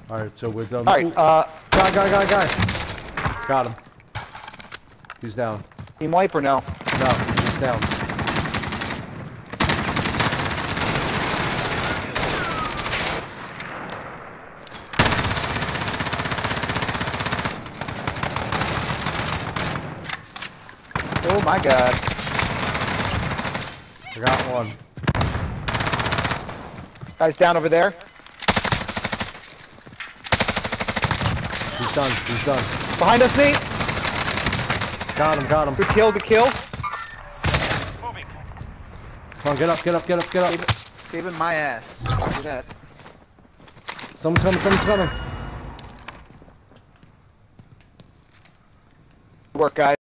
Alright, so we're done. Alright, Guy. Got him. He's down. team wipe or no? No, he's down. Oh my god. I got one. Guy's down over there. He's done. He's done. Behind us, Nate. Got him. Good kill, good kill. Come on, get up. Saving my ass. Look at that. Someone's coming. Good work, guys.